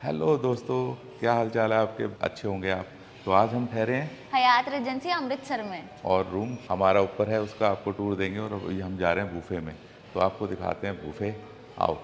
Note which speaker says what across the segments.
Speaker 1: Hello दोस्तों, क्या हाल चाल है आपके? अच्छे होंगे आप। तो आज हम ठहरे हैं
Speaker 2: हयात रेजेंसी अमृतसर में।
Speaker 1: और रूम हमारा ऊपर है, उसका आपको टूर देंगे। और अभी हम जा रहे हैं बूफे में, तो आपको दिखाते हैं बूफे। आओ।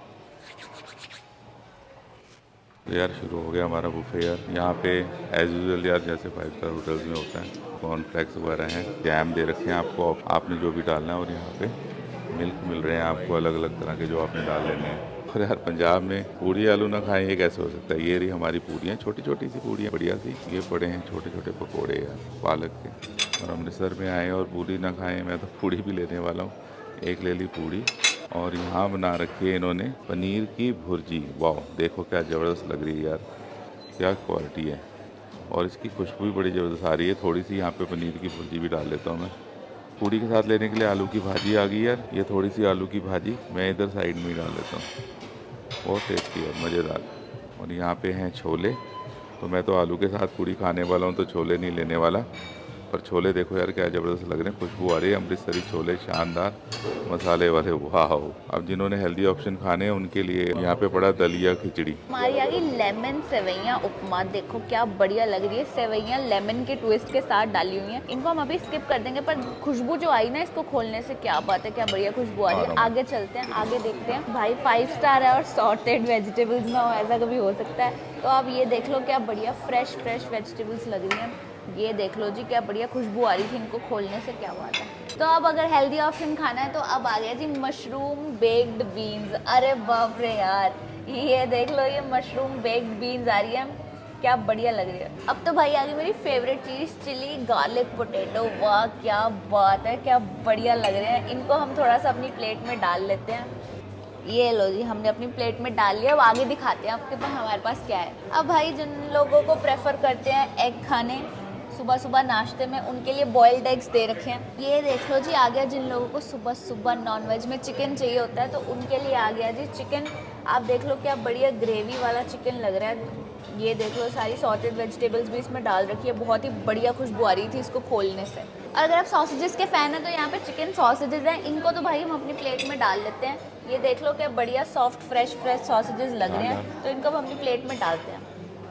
Speaker 1: तो यार शुरू हो गया हमारा बूफे। यार यहाँ पे एज यूजल यार जैसे 5 स्टार होटल्स में होता है, कॉर्नफ्लेक्स वगैरह हैं, जैम दे रखे हैं आपको, आपने जो भी डालना है। और यहाँ पे मिल्क मिल रहे हैं आपको अलग अलग तरह के, जो आपने डाल लेने हैं। और यार पंजाब में पूड़ी आलू ना खाएं, ये कैसे हो सकता है? ये रही हमारी पूड़ियाँ, छोटी छोटी सी पूड़ियाँ बढ़िया सी। ये पड़े हैं छोटे छोटे पकोड़े यार पालक के। और अमृतसर में आए और पूड़ी ना खाएं, मैं तो पूड़ी भी लेने वाला हूँ। एक ले ली पूड़ी। और यहाँ बना रखी है इन्होंने पनीर की भुर्जी। वाह, देखो क्या ज़बरदस्त लग रही है यार, क्या क्वालिटी है। और इसकी खुशबू भी बड़ी ज़बरदस्त आ रही है। थोड़ी सी यहाँ पे पनीर की भुर्जी भी डाल लेता हूँ मैं। पूड़ी के साथ लेने के लिए आलू की भाजी आ गई यार। ये थोड़ी सी आलू की भाजी मैं इधर साइड में ही डाल लेता हूँ। बहुत टेस्टी और मज़ेदार। और यहाँ पे हैं छोले। तो मैं तो आलू के साथ पूड़ी खाने वाला हूँ, तो छोले नहीं लेने वाला। पर छोले देखो यार क्या ज़बरदस्त लग रहे हैं, खुशबू आ रही है। अमृतसरी छोले शानदार मसाले वाले, वाह। अब जिन्होंने हेल्दी ऑप्शन खाने हैं उनके लिए यहाँ पे पड़ा दलिया खिचड़ी।
Speaker 2: हमारी आ गई लेमन सेवैया उपमा। देखो क्या बढ़िया लग रही है। सेवैया लेमन के ट्विस्ट के साथ डाली हुई है। इनको हम अभी स्किप कर देंगे, पर खुशबू जो आई ना इसको खोलने से, क्या बात है, क्या बढ़िया खुशबू आ रही है। आगे चलते हैं, आगे देखते हैं। भाई 5 स्टार है और सॉर्टेड वेजिटेबल्स ना हो, ऐसा कभी हो सकता है? तो अब ये देख लो क्या बढ़िया फ्रेश फ्रेश वेजिटेबल्स लग रही हैं। ये देख लो जी क्या बढ़िया खुशबू आ रही थी इनको खोलने से, क्या बात है। तो अब अगर हेल्दी ऑप्शन खाना है तो अब आ गया जी मशरूम बेक्ड बीन्स। अरे बाप रे यार, ये देख लो, ये मशरूम बेक्ड बीन्स आ रही है, क्या बढ़िया लग रही है। अब तो भाई आ गई मेरी फेवरेट चीज़, चिली गार्लिक पोटैटो। वाह क्या बात है, क्या बढ़िया लग रहे हैं। इनको हम थोड़ा सा अपनी प्लेट में डाल लेते हैं। ये लो जी, हमने अपनी प्लेट में डाल लिया। अब आगे दिखाते हैं आपके पास हमारे पास क्या है। अब भाई जिन लोगों को प्रेफर करते हैं एग खाने सुबह सुबह नाश्ते में, उनके लिए बॉइल्ड एग्स दे रखे हैं। ये देख लो जी, आ गया जिन लोगों को सुबह सुबह नॉनवेज में चिकन चाहिए होता है, तो उनके लिए आ गया जी चिकन। आप देख लो क्या बढ़िया ग्रेवी वाला चिकन लग रहा है। ये देख लो सारी सॉटेड वेजिटेबल्स भी इसमें डाल रखी है, बहुत ही बढ़िया खुशबू आ रही थी इसको खोलने से। और अगर आप सॉसेजेस के फ़ैन हैं तो यहाँ पे चिकन सॉसेजेस हैं, इनको तो भाई हम अपनी प्लेट में डाल लेते हैं। ये देख लो क्या बढ़िया सॉफ्ट फ्रेश फ्रेश सॉसेजेस लग रहे हैं, तो इनको हम अपनी प्लेट में डालते हैं।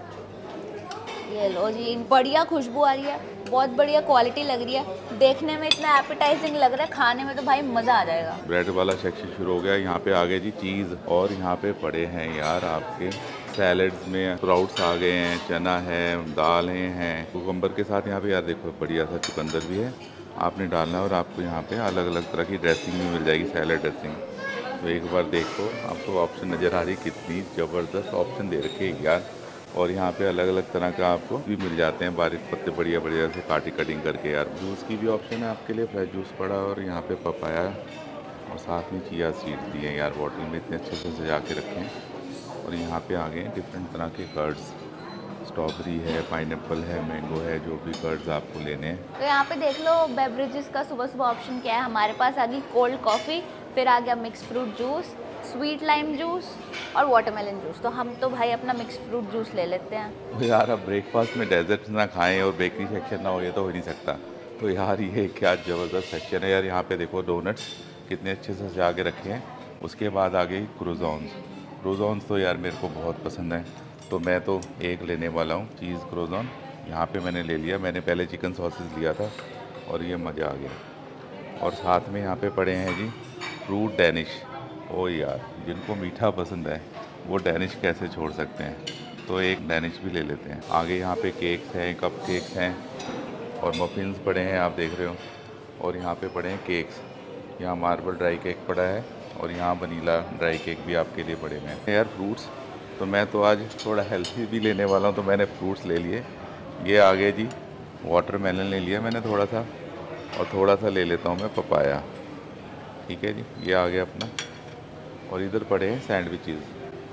Speaker 2: ये लो जी, बढ़िया खुशबू आ रही है, बहुत बढ़िया क्वालिटी लग रही है। देखने में इतना एपेटाइजिंग लग रहा है, खाने में तो भाई मज़ा आ जाएगा।
Speaker 1: ब्रेड वाला सेक्शन शुरू हो गया। यहाँ पे आ गए जी चीज़। और यहाँ पे पड़े हैं यार आपके सैलड्स में स्प्राउट्स आ गए हैं, चना है, दालें हैं कुकम्बर के साथ। यहाँ पे यार देखो बढ़िया सा चुकंदर भी है, आपने डालना है। और आपको यहाँ पे अलग अलग तरह की ड्रेसिंग भी मिल जाएगी, सैलड ड्रेसिंग। तो एक बार देखो, आपको ऑप्शन नज़र आ रही, कितनी ज़बरदस्त ऑप्शन दे रखे हैं यार। और यहाँ पे अलग अलग तरह का आपको भी मिल जाते हैं, बारीक पत्ते बढ़िया बढ़िया से काटी कटिंग करके यार। जूस की भी ऑप्शन है आपके लिए, फ्रेश जूस पड़ा। और यहाँ पे पपाया और साथ में चिया सीड्स दिए हैं यार, बॉटल में इतने अच्छे से सजा के रखे हैं। और यहाँ पे आ गए हैं डिफरेंट तरह के कर्ड्स, स्ट्रॉबेरी है, पाइनएप्पल है, मैंगो है, जो भी कर्ड्स आपको लेने हैं।
Speaker 2: तो यहाँ पे देख लो बेवरेजेस का सुबह सुबह ऑप्शन क्या है हमारे पास। आ गई कोल्ड कॉफ़ी, फिर आ गया mix fruit juice, sweet lime juice और वाटरमेलन जूस। तो हम तो भाई अपना मिक्स फ्रूट जूस ले लेते हैं।
Speaker 1: तो यार अब ब्रेकफास्ट में डेजर्ट्स ना खाएं और बेकरी सेक्शन ना हो, ये तो हो नहीं सकता। तो यार ये क्या ज़बरदस्त सेक्शन है यार। यहाँ पे देखो डोनट्स कितने अच्छे से सजा के रखे हैं। उसके बाद आ गई क्रोज़ॉन्स। क्रोज़ॉन्स तो यार मेरे को बहुत पसंद है, तो मैं तो एक लेने वाला हूँ चीज़ क्रोज़ॉन। यहाँ पे मैंने ले लिया, मैंने पहले चिकन सॉसेज लिया था और ये मज़ा आ गया। और साथ में यहाँ पे पड़े हैं जी फ्रूट डैनिश। ओ यार, जिनको मीठा पसंद है वो डैनिश कैसे छोड़ सकते हैं? तो एक डैनिश भी ले लेते हैं। आगे यहाँ पे केक्स हैं, कप केक्स हैं और मफ़िन्स पड़े हैं, आप देख रहे हो। और यहाँ पे पड़े हैं केक्स। यहाँ मार्बल ड्राई केक पड़ा है और यहाँ वनीला ड्राई केक भी आपके लिए पड़े हुए हैं यार। फ्रूट्स तो मैं तो आज थोड़ा हेल्थी भी लेने वाला हूँ, तो मैंने फ्रूट्स ले लिए। ये आ गए जी वाटरमेलन ले लिया मैंने थोड़ा सा, और थोड़ा सा ले लेता हूँ मैं पपाया। ठीक है जी, ये आ गया अपना। और इधर पड़े हैं सैंडविचेस।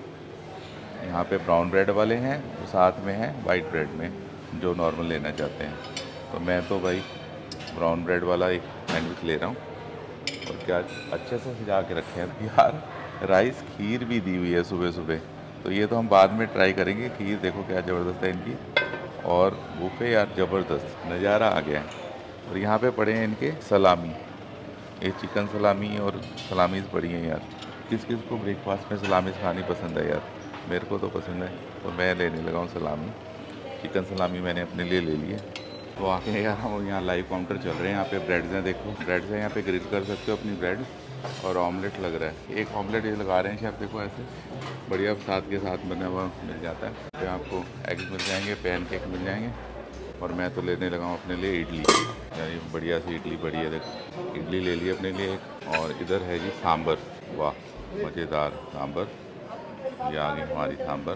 Speaker 1: यहाँ पे ब्राउन ब्रेड वाले हैं और साथ में है वाइट ब्रेड में, जो नॉर्मल लेना चाहते हैं। तो मैं तो भाई ब्राउन ब्रेड वाला एक सैंडविच ले रहा हूँ। और क्या अच्छे से सजा के रखे हैं यार। राइस खीर भी दी हुई है सुबह सुबह, तो ये तो हम बाद में ट्राई करेंगे। खीर देखो क्या ज़बरदस्त है इनकी। और बूफे यार ज़बरदस्त नज़ारा आ गया है। और यहाँ पे पड़े हैं इनके सलामी, ये चिकन सलामी और सलामीज़ पड़ी हैं यार। किस किस को ब्रेकफास्ट में सलामीज़ खानी पसंद है यार। मेरे को तो पसंद है, तो मैं लेने लगा हूँ सलामी। चिकन सलामी मैंने अपने लिए ले ली है। तो आके यार हम यहाँ लाइव काउंटर चल रहे हैं। यहाँ पे ब्रेड्स हैं, देखो ब्रेड्स हैं, यहाँ पे ग्रिल कर सकते हो अपनी ब्रेड। और ऑमलेट लग रहा है, एक ऑमलेट ये लगा रहे हैं शेफ, देखो ऐसे बढ़िया साथ के साथ बना हुआ मिल जाता है। तो आपको एग्स मिल जाएंगे, पैन केक मिल जाएंगे। और मैं तो लेने लगा हूँ अपने लिए इडली, यानी बढ़िया सी इडली पड़ी है, देखो इडली ले ली अपने लिए एक। और इधर है जी सांभर, वाह मज़ेदार सांभर। ये आ गई हमारी सांभर।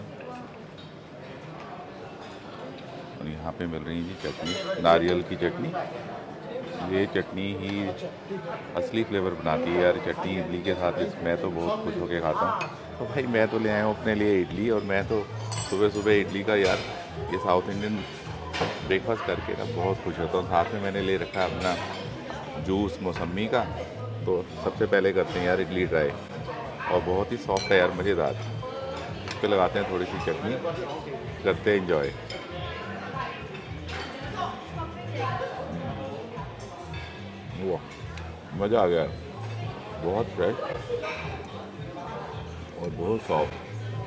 Speaker 1: और यहाँ पे मिल रही है जी चटनी, नारियल की चटनी। ये चटनी ही असली फ्लेवर बनाती है यार, चटनी इडली के साथ। मैं तो बहुत खुश होकर खाता हूँ। तो भाई मैं तो ले आया हूँ अपने लिए इडली, और मैं तो सुबह सुबह इडली का यार ये साउथ इंडियन ब्रेकफास्ट करके ना बहुत खुश होता हूँ। साथ में मैंने ले रखा है अपना जूस मौसमी का। तो सबसे पहले करते हैं यार इडली ट्राई, और बहुत ही सॉफ्ट है यार, मज़ेदार। इस पर लगाते हैं थोड़ी सी चटनी, करते हैं एंजॉय। वाह मज़ा आ गया, बहुत फ्रेश और बहुत सॉफ्ट।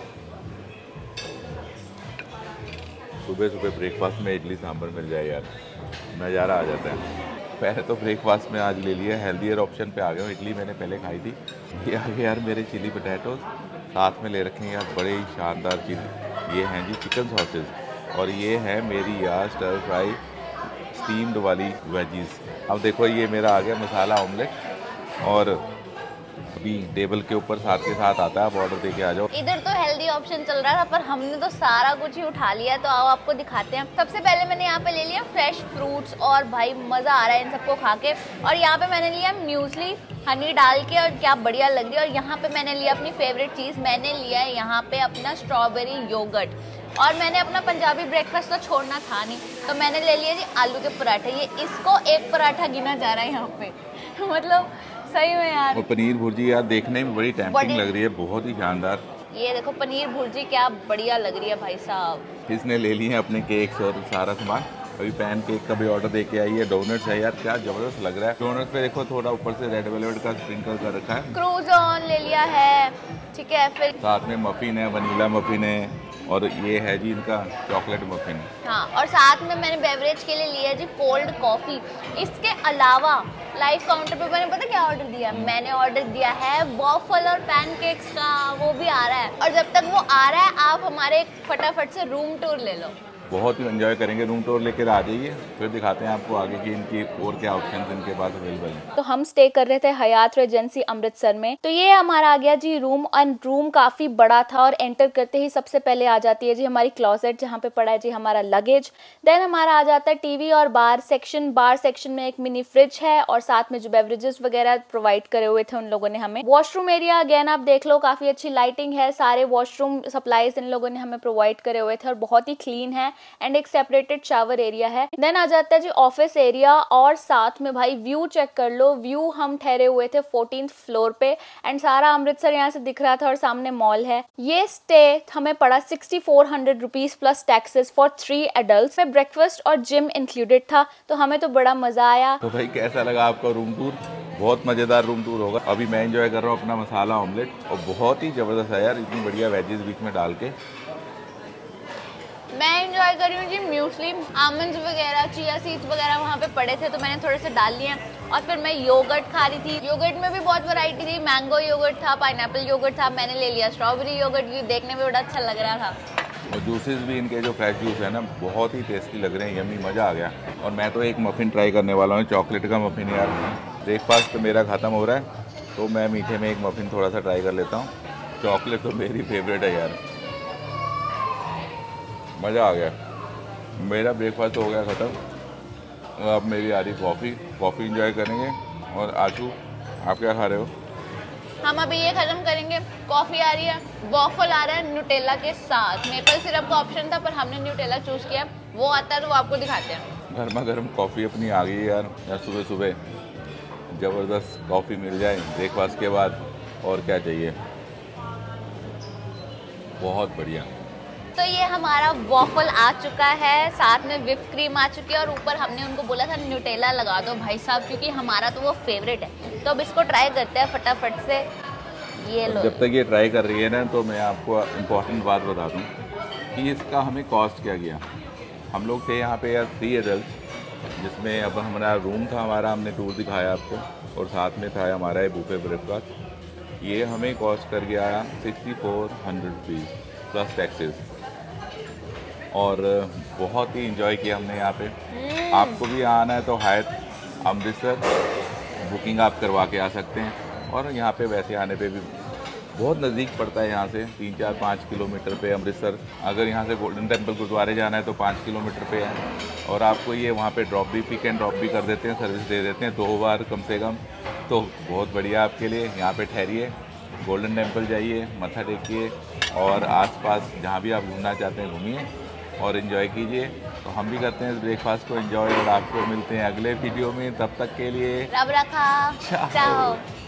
Speaker 1: सुबह सुबह ब्रेकफास्ट में इडली सांभर मिल जाए यार, नज़ारा आ जाता है। पहले तो ब्रेकफास्ट में आज ले लिया, हेल्दियर ऑप्शन पे आ गया हूँ। इडली मैंने पहले खाई थी। ये आगे यार मेरे चिली पोटैटोज, साथ में ले रखे हैं यार बड़े ही शानदार चिली। ये हैं जी चिकन सॉसेज, और ये है मेरी यार स्टर फ्राई स्टीम्ड वाली वेजीज। अब देखो ये मेरा आ गया मसाला ऑमलेट, और अभी टेबल के ऊपर साथ के साथ आता है, आप ऑर्डर देके आ जाओ।
Speaker 2: इधर तो हेल्दी ऑप्शन चल रहा था, पर हमने तो सारा कुछ ही उठा लिया। तो आओ आपको दिखाते हैं। सबसे पहले मैंने यहाँ पे ले लिया फ्रेश फ्रूट्स, और भाई मज़ा आ रहा है इन सबको खा के। और यहाँ पे मैंने लिया म्यूसली हनी डाल के, और क्या बढ़िया लग रही है। और यहाँ पे मैंने लिया अपनी फेवरेट चीज़, मैंने लिया है यहाँ पे अपना स्ट्रॉबेरी योगर्ट। और मैंने अपना पंजाबी ब्रेकफास्ट तो छोड़ना था नहीं, तो मैंने ले लिया जी आलू के पराठे। ये इसको एक पराठा गिना जा रहा है यहाँ पे मतलब सही में यार।
Speaker 1: और पनीर भुर्जी यार देखने में बड़ी टेम्पटिंग लग रही है, बहुत ही शानदार।
Speaker 2: ये देखो पनीर भुर्जी क्या बढ़िया लग रही है भाई साहब।
Speaker 1: इसने ले लिए हैं अपने केक्स और सारा सामान। अभी पैन केक का भी ऑर्डर देके आई है। डोनट्स है यार, क्या जबरदस्त लग रहा है। डोनट्स पे देखो थोड़ा ऊपर से रेड वेलवेट का स्प्रिंकल कर रखा है।
Speaker 2: क्रूज़ॉन ले लिया है, ठीक है। फिर
Speaker 1: साथ में मफिन है, वनीला मफिन है, और ये है जी इनका चॉकलेट मफिन।
Speaker 2: हाँ, और साथ में मैंने बेवरेज के लिए लिया जी कोल्ड कॉफ़ी। इसके अलावा लाइव काउंटर पे मैंने पता क्या ऑर्डर दिया, मैंने ऑर्डर दिया है वॉफल और पैनकेक्स का, वो भी आ रहा है। और जब तक वो आ रहा है आप हमारे फटाफट से रूम टूर ले लो।
Speaker 1: बहुत ही एंजॉय करेंगे। रूम टूर लेकर आ जाइए, फिर दिखाते हैं आपको आगे की इनकी और क्या ऑप्शंस इनके पास अवेलेबल हैं।
Speaker 2: तो हम स्टे कर रहे थे हयात रेजेंसी अमृतसर में। तो ये हमारा आ गया जी रूम, और रूम काफी बड़ा था। और एंटर करते ही सबसे पहले आ जाती है जी हमारी क्लोजेट, जहाँ पे पड़ा है जी हमारा लगेज। देन हमारा आ जाता है टीवी और बार सेक्शन। बार सेक्शन में एक मिनी फ्रिज है, और साथ में जो बेवरेजेस वगैरह प्रोवाइड करे हुए थे उन लोगों ने हमें। वॉशरूम एरिया अगेन आप देख लो, काफी अच्छी लाइटिंग है, सारे वॉशरूम सप्लाईज इन लोगों ने हमें प्रोवाइड करे हुए थे, और बहुत ही क्लीन है। एंड एक सेपरेटेड शावर एरिया है। देन आ जाता है जी ऑफिस एरिया, और साथ में भाई व्यू चेक कर लो। व्यू हम ठहरे हुए थे 14th फ्लोर पे, एंड सारा अमृतसर यहाँ से दिख रहा था, और सामने मॉल है। ये स्टे हमें पड़ा 6400 rupees plus taxes for 3 adult में। ब्रेकफास्ट और जिम इंक्लूडेड था, तो हमें तो बड़ा मजा आया।
Speaker 1: तो भाई कैसा लगा आपका रूम टूर? बहुत मज़ेदार रूम टूर होगा। अभी मैं एंजॉय कर रहा हूँ अपना मसाला ऑमलेट, और बहुत ही ज़बरदस्त है यार, इतनी बढ़िया वेजेस बीच में डाल के।
Speaker 2: मैं एंजॉय कर रही हूँ जी म्यूसली, आमंड्स वगैरह, चिया सीड्स वगैरह वहाँ पे पड़े थे, तो मैंने थोड़े से डाल लिए। और फिर मैं योगर्ट खा रही थी। योगर्ट में भी बहुत वैरायटी थी, मैंगो योगर्ट था, पाइनएप्पल योगर्ट था। मैंने ले लिया स्ट्रॉबेरी योगर्ट, देखने में बड़ा अच्छा लग रहा था।
Speaker 1: और जूसेस भी इनके जो फ्रेश जूस है ना, बहुत ही टेस्टी लग रहे हैं, यम्मी, मज़ा आ गया। और मैं तो एक मफ़िन ट्राई करने वाला हूँ, चॉकलेट का मफ़िन यार। ब्रेकफास्ट तो मेरा ख़त्म हो रहा है, तो मैं मीठे में एक मफ़िन थोड़ा सा ट्राई कर लेता हूँ। चॉकलेट तो मेरी फेवरेट है यार, मज़ा आ गया। मेरा ब्रेकफास्ट हो गया ख़त्म। अब मेरी आ रही कॉफ़ी इंजॉय करेंगे। और आशू आप क्या खा रहे हो?
Speaker 2: हम अभी ये खत्म करेंगे। कॉफ़ी आ रही है, वॉफल आ रहा है न्यूटेला के साथ। मेपल सिरप का ऑप्शन था, पर हमने न्यूटेला चूज़ किया। वो आता है तो वो आपको दिखाते हैं।
Speaker 1: गर्मा गर्म कॉफ़ी अपनी आ गई है यार सुबह सुबह ज़बरदस्त कॉफ़ी मिल जाए ब्रेकफास्ट के बाद, और क्या चाहिए। बहुत बढ़िया।
Speaker 2: तो ये हमारा वॉफल आ चुका है, साथ में व्हिप क्रीम आ चुकी है, और ऊपर हमने उनको बोला था न्यूटेला लगा दो भाई साहब, क्योंकि हमारा तो वो फेवरेट है। तो अब इसको ट्राई करते हैं फटाफट से। ये लो।
Speaker 1: जब तक ये ट्राई कर रही है ना, तो मैं आपको इम्पोर्टेंट बात बता दूँ कि इसका हमें कॉस्ट क्या गया। हम लोग थे यहाँ पे यार 3 एडल्ट, जिसमें अब हमारा रूम था, हमारा हमने टूर दिखाया आपको, और साथ में था हमारा ये बुफे ब्रेकफास्ट। ये हमें कॉस्ट कर गया 6400 रुपीज़ प्लस टैक्सेस, और बहुत ही इंजॉय किया हमने यहाँ पे। आपको भी आना है तो हायत अमृतसर बुकिंग आप करवा के आ सकते हैं, और यहाँ पे वैसे आने पे भी बहुत नज़दीक पड़ता है यहाँ से, 3-4-5 किलोमीटर पे अमृतसर। अगर यहाँ से गोल्डन टेम्पल गुरुद्वारे जाना है तो 5 किलोमीटर पे है, और आपको ये वहाँ पे ड्रॉप भी, पिक एंड ड्रॉप भी कर देते हैं, सर्विस दे देते हैं 2 बार कम से कम। तो बहुत बढ़िया आपके लिए। यहाँ पे ठहरिए, गोल्डन टेम्पल जाइए, मत्था टेकिए, और आसपास जहाँ भी आप घूमना चाहते हैं घूमिए और इन्जॉय कीजिए। तो हम भी करते हैं इस ब्रेकफास्ट को एंजॉय, और आपको मिलते हैं अगले वीडियो में। तब तक के लिए
Speaker 2: रब रखा, चाहो।